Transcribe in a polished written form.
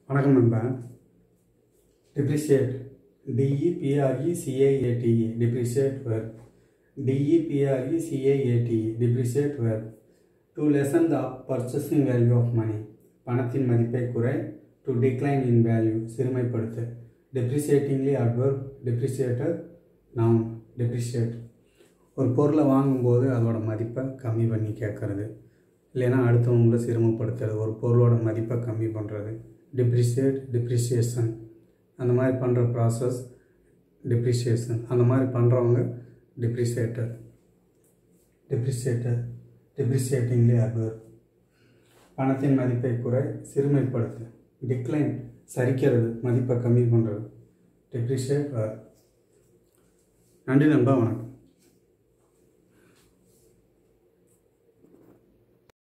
வணக்கம் நண்பா. depreciate DEPRECATE depreciate verb DEPRECATE depreciate verb to lessen the purchasing value of money பணத்தின் மதிப்பை குறை to decline in value சிறுமைப்படுத்த depreciatingly adverb depreciator noun depreciate ஒரு பொருளை வாங்கும்போது அதோட மதிப்பை கம்மி பண்ணி கேட்கறது இல்லைன்னா அடுத்தவங்களை சிரமப்படுத்துறது ஒரு பொருளோட மதிப்பை கம்மி பண்ணுறது depreciate depreciation அந்த மாதிரி பண்ணுற ப்ராசஸ் depreciation அந்த மாதிரி பண்ணுறவங்க depreciator depreciatingly adverb பணத்தின் மதிப்பை குறை சிறுமைப்படுத்து decline சரிக்கிறது மதிப்பை கம்மி பண்ணுறது depreciate verb. நன்றி நண்பா, வணக்கம்.